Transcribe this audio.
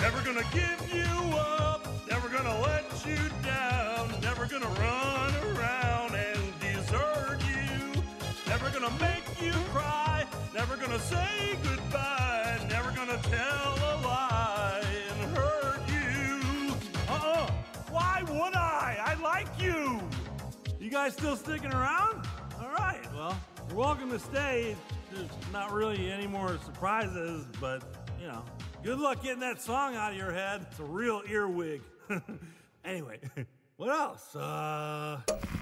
Never gonna give you up, never gonna let you down, never gonna run around and desert you, never gonna make you cry, never gonna say goodbye, never gonna tell a lie and hurt you. Why would I? I like you. You guys still sticking around? All right, well, you're welcome to stay. There's not really any more surprises, but, you know, good luck getting that song out of your head. It's a real earwig. Anyway, what else?